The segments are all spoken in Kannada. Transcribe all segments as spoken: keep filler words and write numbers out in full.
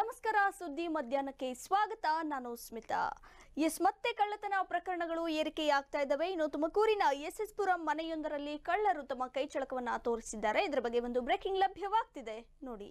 ನಮಸ್ಕಾರ ಸುದ್ದಿ ಮಧ್ಯಾಹ್ನಕ್ಕೆ ಸ್ವಾಗತ. ನಾನು ಸ್ಮಿತಾ. ಎಸ್ ಮತ್ತೆ ಕಳ್ಳತನ ಪ್ರಕರಣಗಳು ಏರಿಕೆಯಾಗ್ತಾ ಇದ್ದಾವೆ. ಇನ್ನು ತುಮಕೂರಿನ ಎಸ್ ಎಸ್ ಪುರಂ ಮನೆಯೊಂದರಲ್ಲಿ ಕಳ್ಳರು ತಮ್ಮ ಕೈಚಳಕವನ್ನ ತೋರಿಸಿದ್ದಾರೆ. ಇದರ ಬಗ್ಗೆ ಒಂದು ಬ್ರೇಕಿಂಗ್ ಲಭ್ಯವಾಗ್ತಿದೆ ನೋಡಿ.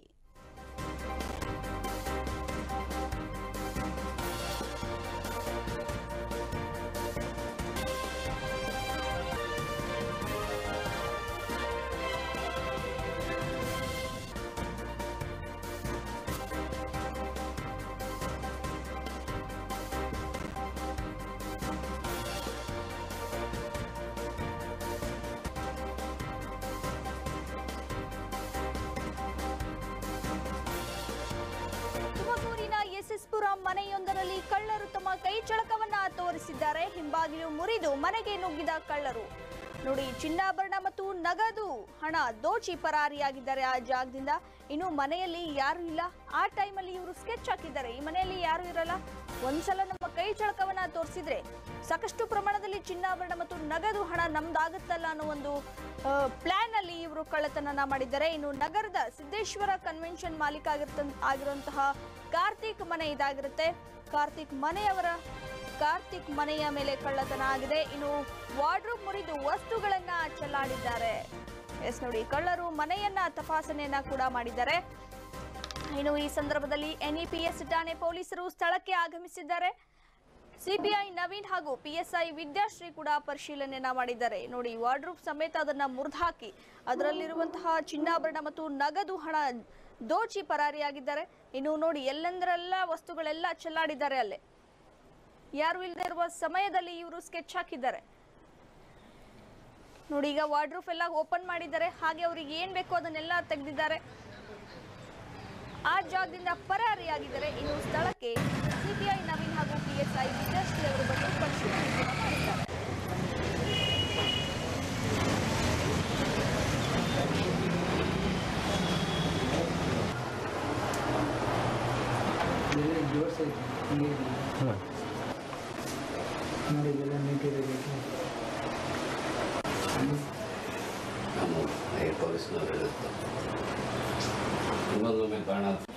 ತುಮಕೂರಿನ ಎಸ್ ಎಸ್ ಪುರಂ ಮನೆಯೊಂದರಲ್ಲಿ ಕಳ್ಳರು ತಮ್ಮ ಕೈಚಳಕವನ್ನ ತೋರಿಸಿದ್ದಾರೆ. ಹಿಂಬಾಗಿಲು ಮುರಿದು ಮನೆಗೆ ನುಗ್ಗಿದ ಕಳ್ಳರು ನೋಡಿ, ಚಿನ್ನಾಭರಣ ಮತ್ತು ನಗದು ಹಣ ದೋಚಿ ಪರಾರಿಯಾಗಿದ್ದಾರೆ ಆ ಜಾಗದಿಂದ. ಇನ್ನು ಮನೆಯಲ್ಲಿ ಯಾರು ಇಲ್ಲ. ಆ ಟೈಮಲ್ಲಿ ಇವರು ಸ್ಕೆಚ್ ಹಾಕಿದ್ದಾರೆ, ಈ ಮನೆಯಲ್ಲಿ ಯಾರು ಇರಲ್ಲ, ಒಂದ್ಸಲ ನಮ್ಮ ಕೈ ಚಳಕವನ್ನ ತೋರಿಸಿದ್ರೆ ಸಾಕಷ್ಟು ಪ್ರಮಾಣದಲ್ಲಿ ಚಿನ್ನಾಭರಣ ಮತ್ತು ನಗದು ಹಣ ನಮ್ದಾಗುತ್ತಲ್ಲ ಅನ್ನೋ ಒಂದು ಪ್ಲಾನ್ ಅಲ್ಲಿ ಇವರು ಕಳ್ಳತನ ಮಾಡಿದ್ದಾರೆ. ಇನ್ನು ನಗರದ ಸಿದ್ದೇಶ್ವರ ಕನ್ವೆನ್ಷನ್ ಮಾಲೀಕ ಆಗಿರ್ತ ಆಗಿರುವಂತಹ ಕಾರ್ತಿಕ್ ಮನೆ ಇದಾಗಿರುತ್ತೆ. ಕಾರ್ತಿಕ್ ಮನೆಯವರ ಕಾರ್ತಿಕ್ ಮನೆಯ ಮೇಲೆ ಕಳ್ಳತನ ಆಗಿದೆ. ಇನ್ನು ವಾರ್ಡ್ರೋಬ್ ಮುರಿದು ವಸ್ತುಗಳನ್ನ ಚೆಲ್ಲಾಡಿದ್ದಾರೆ. ಎಸ್ ನೋಡಿ, ಕಳ್ಳರು ಮನೆಯನ್ನ ತಪಾಸಣೆಯನ್ನ ಕೂಡ ಮಾಡಿದ್ದಾರೆ. ಇನ್ನು ಈ ಸಂದರ್ಭದಲ್ಲಿ ಎನ್ಇಪಿಎಸ್ ಠಾಣೆ ಪೊಲೀಸರು ಸ್ಥಳಕ್ಕೆ ಆಗಮಿಸಿದ್ದಾರೆ. ಸಿಪಿಐ ನವೀನ್ ಹಾಗೂ ಪಿಎಸ್ಐ ವಿದ್ಯಾಶ್ರೀ ಕೂಡ ಪರಿಶೀಲನೆಯನ್ನ ಮಾಡಿದ್ದಾರೆ. ನೋಡಿ, ವಾರ್ಡ್ರೋಬ್ ಸಮೇತ ಅದನ್ನ ಮುರಿದುಹಾಕಿ ಅದರಲ್ಲಿರುವಂತಹ ಚಿನ್ನಾಭರಣ ಮತ್ತು ನಗದು ಹಣ ದೋಚಿ ಪರಾರಿಯಾಗಿದ್ದಾರೆ. ಇನ್ನು ನೋಡಿ, ಎಲ್ಲೆಂದರೆಲ್ಲ ವಸ್ತುಗಳೆಲ್ಲ ಚೆಲ್ಲಾಡಿದ್ದಾರೆ. ಅಲ್ಲೇ ಯಾರು ಇಲ್ಲದೆ ಇರುವ ಸಮಯದಲ್ಲಿ ಇವರು ಸ್ಕೆಚ್ ಹಾಕಿದ್ದಾರೆ ನೋಡಿ. ಈಗ ವಾರ್ಡ್ರೋಬ್ ಎಲ್ಲ ಓಪನ್ ಮಾಡಿದ್ದಾರೆ, ಹಾಗೆ ಅವರಿಗೆ ಏನ್ ಬೇಕೋ ಅದನ್ನೆಲ್ಲ ತೆಗೆದಿದ್ದಾರೆ. ಆ ಜಾಗದಿಂದ ಪರಾರಿಯಾಗಿದ್ದಾರೆ. ಇನ್ನು ಸ್ಥಳಕ್ಕೆ ಸಿಪಿಐ ನವೀನ್ ಹಾಗೂ ಪಿಎಸ್ಐ ವಿದ್ಯಾಶ್ರೀ ಅವರು ಬಂದು ಪರಿಶೀಲನೆ ಮಾಡಿದ್ದಾರೆ. ಇನ್ನೊಂದು ಕಾರಣ